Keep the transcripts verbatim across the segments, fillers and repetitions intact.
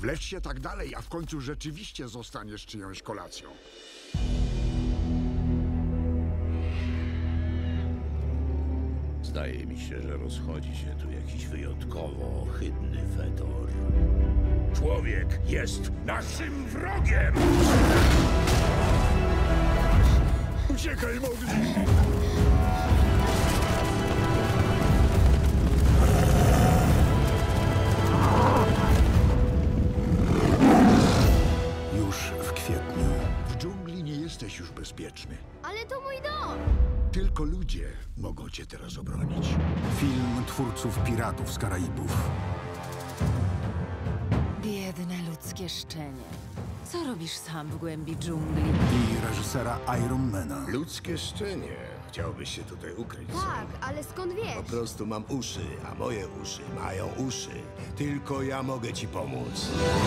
Wlecz się tak dalej, a w końcu rzeczywiście zostaniesz czyjąś kolacją. Zdaje mi się, że rozchodzi się tu jakiś wyjątkowo ohydny fetor. Człowiek jest naszym wrogiem! Uciekaj, Mowgli! Już w kwietniu. W dżungli nie jesteś już bezpieczny. Ale to mój dom! Tylko ludzie mogą cię teraz obronić. Film twórców Piratów z Karaibów. Biedne ludzkie szczenie. Co robisz sam w głębi dżungli? I reżysera Ironmana. Ludzkie szczenie. Chciałbyś się tutaj ukryć, co? Tak, ale skąd Po wiesz? prostu mam uszy, a moje uszy mają uszy. Tylko ja mogę ci pomóc.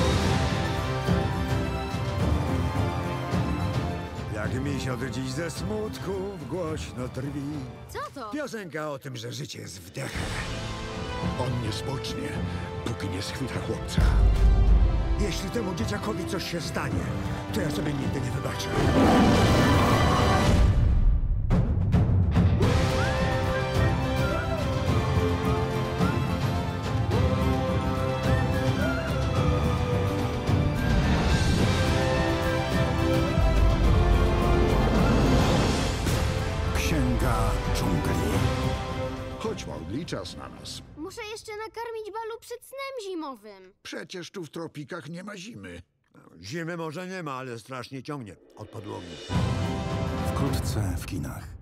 Jak misiot dziś ze smutków głośno drwi. Co to? Piosenka o tym, że życie jest wdechem. On nie spocznie, póki nie schwyta chłopca. Jeśli temu dzieciakowi coś się stanie, to ja sobie nigdy nie wybaczę. Księga dżungli. Chodź, Mowgli, czas na nas. Muszę jeszcze nakarmić Balu przed snem zimowym. Przecież tu w tropikach nie ma zimy. Zimy może nie ma, ale strasznie ciągnie od podłogi. Wkrótce w kinach.